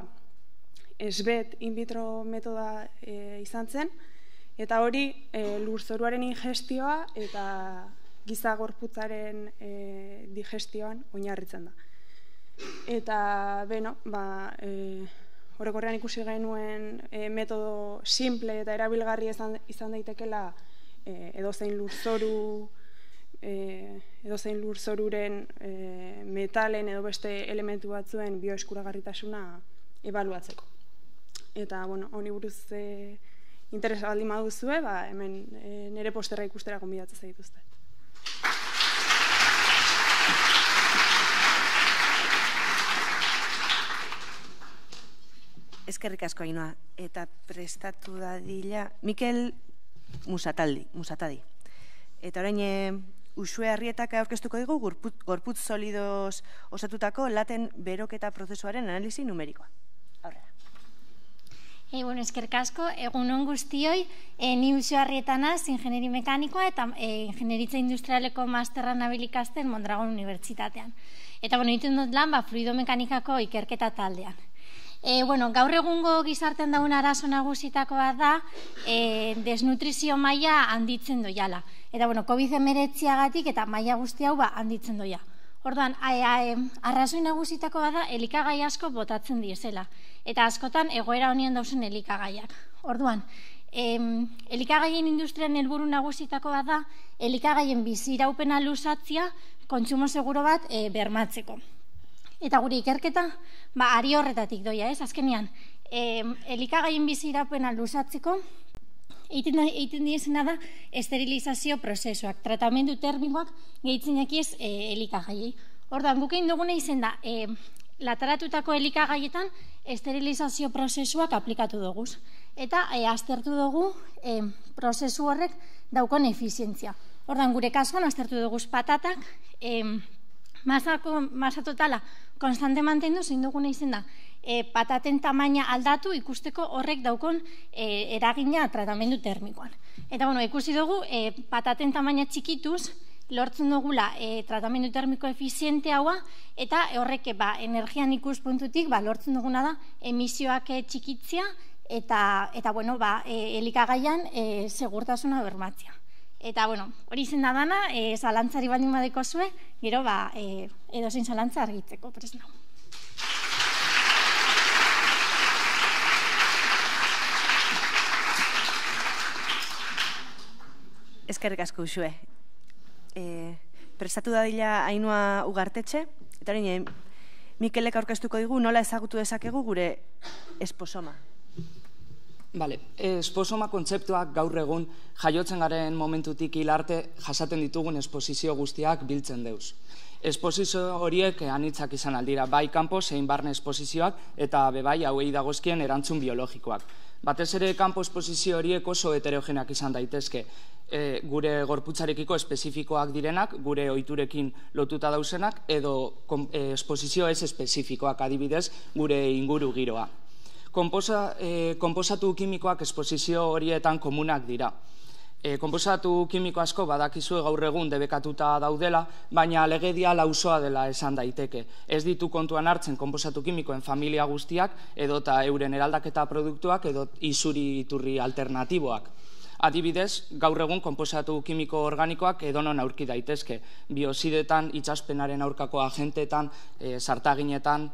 [SPEAKER 12] S B E T in vitro metodoa e, izan zen, eta hori e, lurzoruaren ingestioa eta giza gorputzaren e, digestioan oinarritzen da. Eta, beno, ba, e, orokorrean ikusi genuen metodo simple eta erabilgarri izan daitekela edozein lurzoru, edozein lurzoruren metalen edo beste elementu batzuen bioeskuragarritasuna ebaluatzeko. Eta, bueno, honi buruz interesa baldin baduzue, hemen nire posterra ikustera gonbidatzen zaituzte.
[SPEAKER 1] Eskerrik asko, Ainhoa, eta prestatu dadila Mikel Musataldi, Musatadi. Eta orain Uxue Arrietak aurkeztuko digu gorputz solidoz osatutako laten beroketa prozesuaren analisi numerikoa. Aurrera.
[SPEAKER 6] E, bueno, eskerrik asko, egunon guztioi, e, ni Uxue Arrieta naz, ingeneri mekanikoa eta e, ingenieritza industrialeko masterra nabil ikasten Mondragon Unibertsitatean. Eta, bueno, egiten dut lan, ba, fluido mekanikako ikerketa taldean. E, bueno, gaur egungo gizartean daun arazo nagusitako bat da e, desnutrizio maila handitzen doiala. Eta, bueno, COVID hemeretziagatik eta maila guzti hau ba, handitzen doia. Orduan, arrazoi nagusitako bat da elikagai asko botatzen diezela. Eta askotan egoera honien dauzen elikagaiak. Orduan, em, elikagaien industrian helburu nagusitako bat da elikagaien biziraupena luzatzea kontsumo seguro bat e, bermatzeko. Eta gure ikerketa, ba, ari horretatik doia, ez? Azkenean, elikagaien bizirapena luzatzeko, egiten diezena da esterilizazio prozesuak, tratamendu termikoak gehitzen jakiez elikagaiei. Orduan, guk egin duguna izen da, lataratutako elikagaietan esterilizazio prozesuak aplikatu dugu. Eta aztertu dugu prozesu horrek daukon efizientzia. Orduan, gure kasuan aztertu dugu patatak, masa totala konstante mantendu, zein duguna izen da, pataten tamaina aldatu ikusteko horrek daukon eragina tratamendu termikoan. Eta, bueno, ikusi dugu, pataten tamaina txikituz, lortzen dugula tratamendu termiko efiziente haua, eta horrek energian ikuspuntutik lortzen duguna da emisioak txikitzia, eta, bueno, elikagaian segurtasuna bermatzea. Eta, bueno, hori izen da dana, zalantzari baldin badeko zue, gero, edozein zalantza argitzeko, prest nago.
[SPEAKER 1] Eskerrik asko, Uxue. Prestatu dadila Ainhoa Ugartetxe, eta hori Mikelek aurkeztuko digu nola ezagutu dezakegu gure esposoma.
[SPEAKER 13] Bale, esposoma kontzeptuak gaur egun jaiotzen garen momentutik hilarte jasaten ditugun esposizio guztiak biltzen deuz. Esposizio horiek anitzak izan aldira, bai kanpo zein barne esposizioak eta bebai hauei dagozkien erantzun biologikoak. Batez ere kanpo esposizio horiek oso heterogeneak izan daitezke, gure gorputzarekiko espezifikoak direnak, gure ohiturekin lotuta dauzenak, edo esposizio ez espezifikoak, adibidez, gure inguru giroa. Konposatu kimikoak esposizio horietan komunak dira. Konposatu kimiko asko badakizue gaur egun debekatuta daudela, baina legedia lausoa dela esan daiteke. Ez ditu kontuan hartzen konposatu kimikoen familia guztiak, edota euren eraldaketa produktuak, edo isuri iturri alternatiboak. Adibidez, gaur egun konposatu kimiko organikoak edonon aurki daitezke. Biosidetan, itsaspenaren aurkako agenteetan, sartaginetan,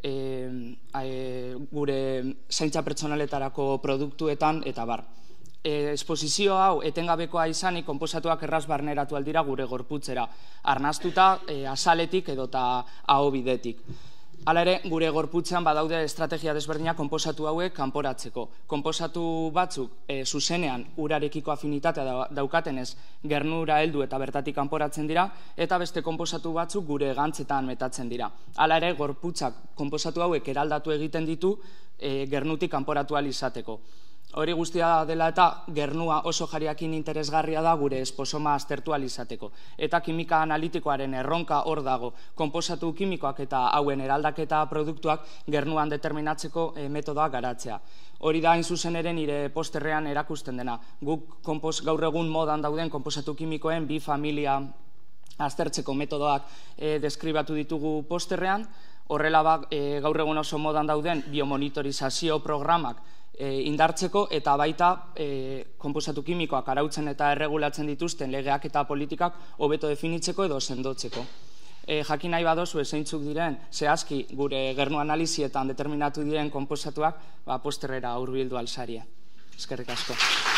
[SPEAKER 13] gure zaintza pertsonaletarako produktuetan, eta bar. Esposizio hau etengabekoa izanik konposatuak erraz barneratu aldira gure gorputzera, arnastuta azaletik edota ahobidetik. Hala ere, gure gorputzean badaude estrategia desberdinak konposatu hauek kanporatzeko. Konposatu batzuk zuzenean urarekiko afinitatea daukatenez gernura heldu eta bertatik kanporatzen dira, eta beste konposatu batzuk gure gantzetan metatzen dira. Hala ere, gorputzak konposatu hauek eraldatu egiten ditu gernutik kanporatu ahal izateko. Hori guztia dela eta gernua oso jariakin interesgarria da gure esposoma aztertu ahal izateko. Eta kimika analitikoaren erronka hor dago. Konposatu kimikoak eta hauen eraldaketa produktuak gernuan determinatzeko metodoak garatzea. Hori da hain zuzen ere nire posterrean erakusten dena. Guk gaur egun modan dauden konposatu kimikoen bi familia aztertzeko metodoak deskribatu ditugu posterrean. Horrela gaur egun oso modan dauden biomonitorizazio programak indartzeko eta baita konposatu kimikoak arautzen eta erregulatzen dituzten legeak eta politikak hobeto definitzeko edo sendotzeko. jakin nahi badozu zeintzuk diren zehazki gure gernu analizietan determinatu diren konposatuak, ba, posterrera hurbildu alsaria. Eskerrik asko.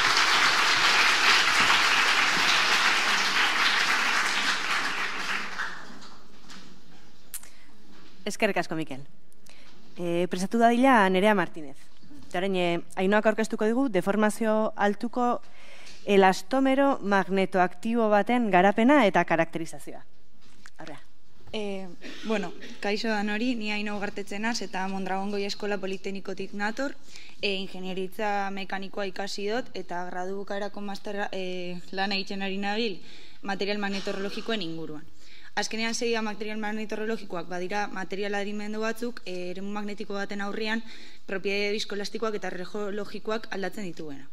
[SPEAKER 1] Eskerrik asko, Mikel. E, prestatu dadila Nerea Martínez. Orain, Ainoak aurkeztuko digu deformazio altuko elastomero magnetoaktibo baten garapena eta karakterizazioa. Horrea.
[SPEAKER 2] E, bueno, kaixo dan hori, ni Aino Gartetzenaz eta Mondragongoi Eskola Politeknikotik nator, e, ingenieritza mekanikoa ikasi dut eta gradu bukaerako master e, lan egiten ari nabil material magnetorologikoen inguruan. Azkenean segia material magnetorologikoak badira material adimendu batzuk e, eremu magnetiko baten aurrian propiedade biskoelastikoak eta reologikoak aldatzen dituenak.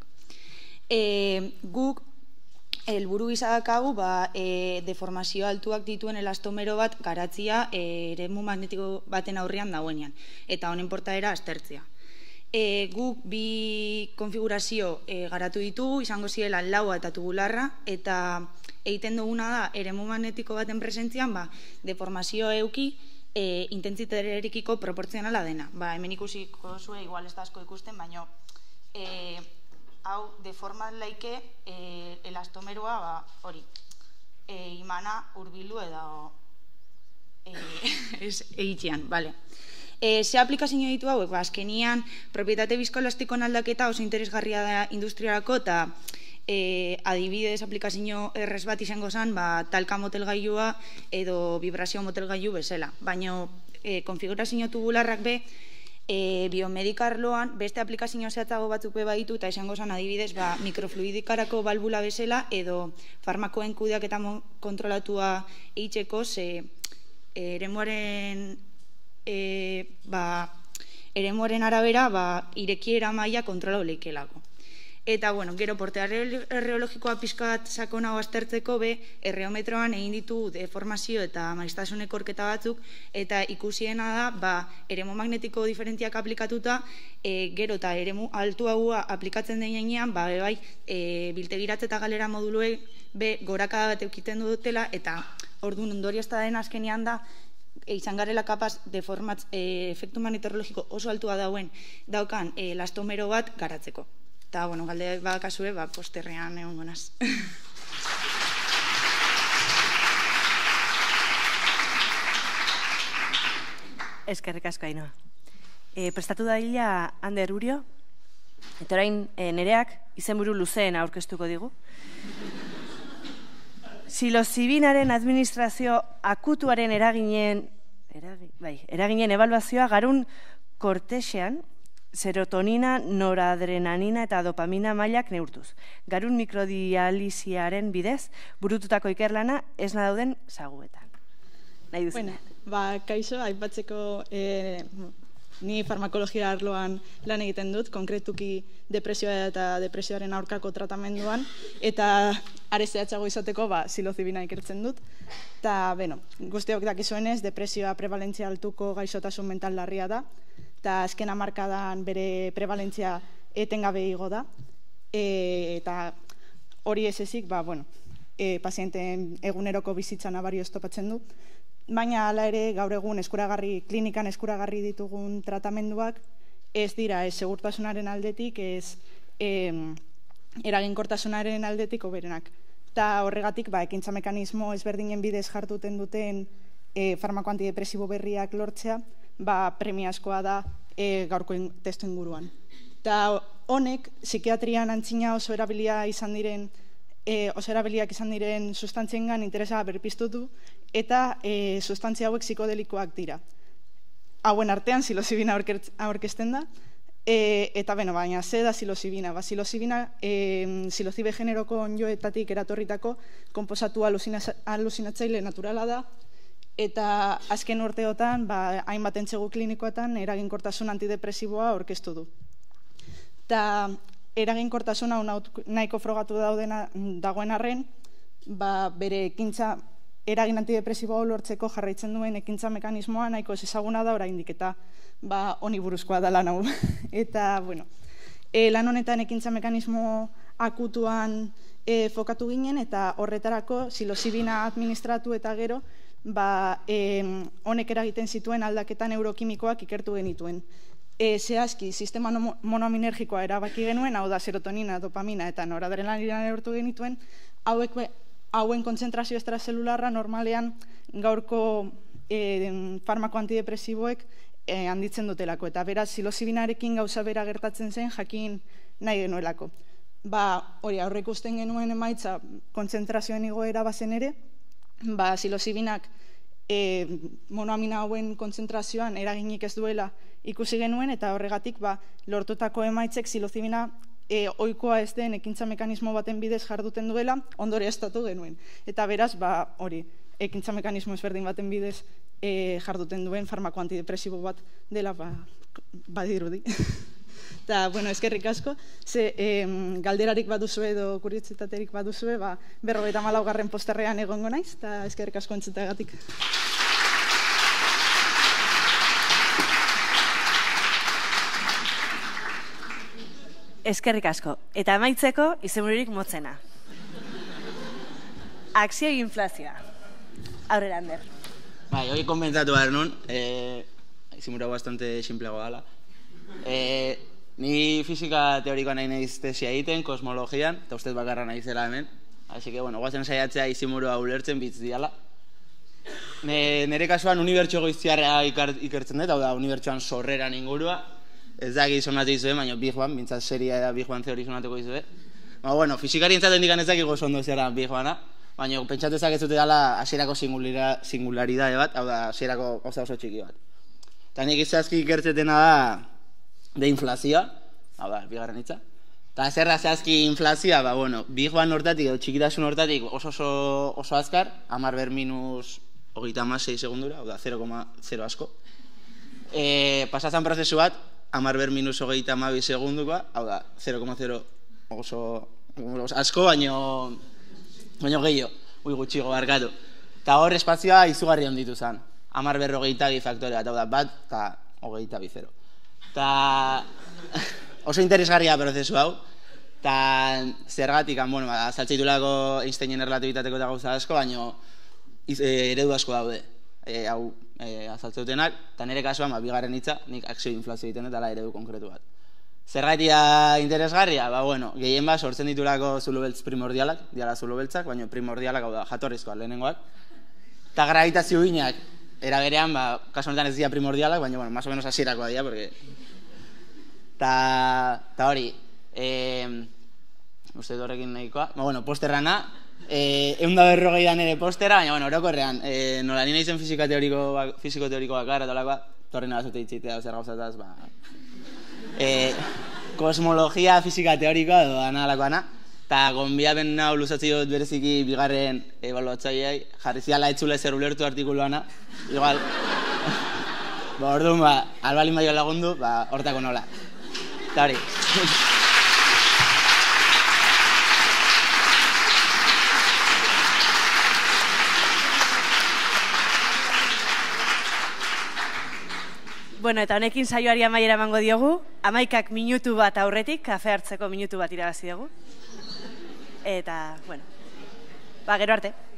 [SPEAKER 2] E, guk helburu gisa dakagu ba, e, deformazio altuak dituen elastomero bat garatzia e, eremu magnetiko baten aurrian dagoenean eta honen portaera aztertzea. E, guk bi konfigurazio e, garatu ditugu, izango zirela laua eta tubularra, eta egiten duguna da eremu magnetiko baten presentzian ba, deformazio euki e, intentsitatearekiko proportzionala dena. Ba, hemen ikusiko zue, igual ez da asko ikusten, baina e, hau deforman laike e, elastomeroa ba, hori e, imana urbilu edo e, ez egitean, bale. E, ze aplikazio ditu hauek, ba, azkenian propietate biskoelastikoen aldaketa oso interesgarria da industriarako eta e, adibidez aplikazio errez bat izango zen ba, talka motelgailua edo vibrazio motelgailu bezala. Baina e, konfigurazio tubularrak be e, biomedikarloan beste aplikazio zehatzago batzuk be baditu eta izango zen adibidez ba, mikrofluidikarako balbula bezala edo farmakoen kudeak eta kontrolatua eitzeko ze e, eremuaren E, ba, eremuaren arabera ba, irekiera maila kontrola leikelako. Eta, bueno, gero portea erreologikoa pizkat sakonago aztertzeko be, erreometroan egin ditu deformazio eta maiztasun ekorketa batzuk, eta ikusiena da, ba, eremu magnetiko diferentziak aplikatuta, e, gero eta eremu altuagoa aplikatzen denean, ba, bai, e, biltegiratze eta galera moduluek be, goraka bat eukiten dutela, eta orduan ondorio ez da den azkenean da, izan garela kapaz deformatz, e, efektu magnetorologiko oso altua dauen daukan e, elastomero bat garatzeko. Eta, bueno, galde badakazue, ba, posterrean egon gonaz.
[SPEAKER 1] Eskerrik asko, Ainoa. E, prestatu da hila Ander Urio, eta orain e, Nereak izenburu luzeen aurkeztuko digu. Psilozibinaren administrazio akutuaren eraginen, eragin, bai, eraginen ebaluazioa garun kortexean serotonina, noradrenalina eta dopamina mailak neurtuz. Garun mikrodializiaren bidez burututako ikerlana ez dauden saguetan. Nahi duzen.
[SPEAKER 4] Bueno, ba, kaixo, aipatzeko e, ni farmakologia arloan lan egiten dut, konkretuki depresioa eta depresioaren aurkako tratamenduan, eta are zehatzago izateko ba, psilozibina ikertzen dut. Eta, bueno, guztiok dakizuenez, depresioa prevalentzia altuko gaixotasun mental larria da, eta azken hamarkadan bere prevalentzia etengabe igo da, e, eta hori ez ezik, ba, bueno, e, pazienten eguneroko bizitzan abario estopatzen du, baina hala ere gaur egun eskuragarri, klinikan eskuragarri ditugun tratamenduak ez dira ez segurtasunaren aldetik, ez e, eraginkortasunaren aldetik oberenak. Eta horregatik, ba, ekintza mekanismo ezberdinen bidez jartuten duten e, farmako antidepresibo berriak lortzea, ba, premiazkoa da e, gaurko testu inguruan. Eta honek, psikiatrian antzina oso erabilia izan diren, e, oso erabiliak izan diren sustantziengan interesa berpiztutu, eta e, sustantzia hauek psikodelikoak dira. Hauen artean psilozibina aurkezten da, e, eta beno, baina ze da psilozibina? Ba, psilozibina e, psilozibe generoko onjoetatik eratorritako konposatu alusinatzaile naturala da, eta azken urteotan, ba, hainbat entsegu klinikoetan eraginkortasun antidepresiboa aurkeztu du. Eta eraginkortasuna nahiko frogatu daudena dagoen arren, ba, bere ekintza eragin antidepresiboa lortzeko jarraitzen duen ekintza mekanismoa nahiko ez ezaguna da oraindik eta ba, honi buruzkoa da lan hau. Eta, bueno, e, lan honetan ekintza mekanismo akutuan e, fokatu ginen eta horretarako psilozibina administratu eta gero
[SPEAKER 14] ba, honek eragiten zituen aldaketa neurokimikoak ikertu genituen. Zehazki, sistema monoaminergikoa erabaki genuen, hau da serotonina, dopamina eta noradrenalina neurtu genituen, hauen kontzentrazio estrazelularra normalean gaurko farmako antidepresiboek handitzen dutelako, eta beraz, psilozibinarekin gauza bera gertatzen zen jakin nahi genuelako. Ba, hori, aurre ikusten genuen emaitza kontzentrazioen igoera bazen ere, ba, psilozibinak monoamina hauen kontzentrazioan eraginik ez duela ikusi genuen, eta horregatik ba, lortutako emaitzek psilozibina ohikoa ez den ekintza mekanismo baten bidez jarduten duela, ondore estatu genuen. Eta beraz, ba, hori, ekintza mekanismo ezberdin baten bidez jarduten duen farmako antidepresibo bat dela badirudi. Eta, bueno, eskerrik asko, ze galderarik baduzue edo kuriotsitaterik baduzue, berrogeita hamalaugarren posterrean egongo naiz, eta eskerrik asko entzutagatik.
[SPEAKER 1] Eskerrik asko. Eta amaitzeko izenbururik motzena. Akzio inflazioa. Aurrera, Ander.
[SPEAKER 15] Bai, hori konbentzatu behar nun, izenburua bastante simpleago dala. Ni fizika teorikoa nahi nahiz tesia egiten, kosmologian, eta ustez bakarra nahi zela hemen. Así que, bueno, guazen saiatzea izenburua ulertzen bitz diala. Nere kasuan unibertso goiztiarra ikertzen dut, hau da, unibertsoan sorreran ingurua. Ez da egiz sonatu izue, baina Big Bang, bintzat seria da Big Bang teori sonatuko izue. Ba, bueno, fizikari entzaten dikan ez dakiko zondo zera Big Banga, baina pentsatu ezaketzute dala hasierako singularidade bat, hau da, hasierako oso oso txiki bat. Eta nik izazki ikertzetena da de inflazioa, hau da, bigarren hitza. Eta zer da zehazki inflazioa, ba, bueno, Big Bang hortatik, edo txikitasun hortatik oso oso azkar, hamar ber minus hogeita hamasei segundura, hau da, zero koma zero asko. Pasatzen prozesu bat, hamar ber minus hogeita hamabi segundukoa, hau da, zero koma zero oso asko, baino gehiago, ui gutxigo barkatu. Eta hor espazioa izugarri onditu zen, hamar ber hogeita bi faktorea, eta hau da, bat, eta hogeita bi zero. Eta oso interesgarria prozesu hau, eta zergatik, bueno, azaltzeitulako Einsteinen erlatibitateko eta gauza asko, baino eredu asko daude, hau azaltzeutenak, eta nire kasuan, bigarren hitza, nik akzio inflazio egiten dut, ala eredu konkretu bat. Zergatia interesgarria, ba, bueno, gehien bat sortzen ditulako zulubeltz primordialak, diala zulubeltzak, baina primordialak, hau da, jatorrizkoak, lehenengoak. Eta gravitazio uinak, eraberean, ba, kasu honetan ez dira primordialak, baina, bueno, más o menos hasierakoa dira, porque... Eta hori, uste dut horrekin nahikoa, ba, bueno, posterrana, egun da berrogei da nire postera, baina, bueno, orokorrean, nola nina izen fiziko teoriko bakar, eta olakoa, torri nahi zute itxitea, zer gauzataz, ba... kosmologia fizika teorikoa edo analakoana, eta gonbiapen hau luzatzi dut bereziki bigarren ebaluatzaileai, jarri ziala etzule zer ulertu artikuluana, igual, ba, orduan, ba, albalin baio lagundu, ba, hortako nola. Eta hori.
[SPEAKER 1] Bueno, eta honekin saioari amaiera emango diogu, hamaikak minutu bat aurretik, kafe hartzeko minutu bat irabazi dugu. Eta, bueno, ba, gero arte.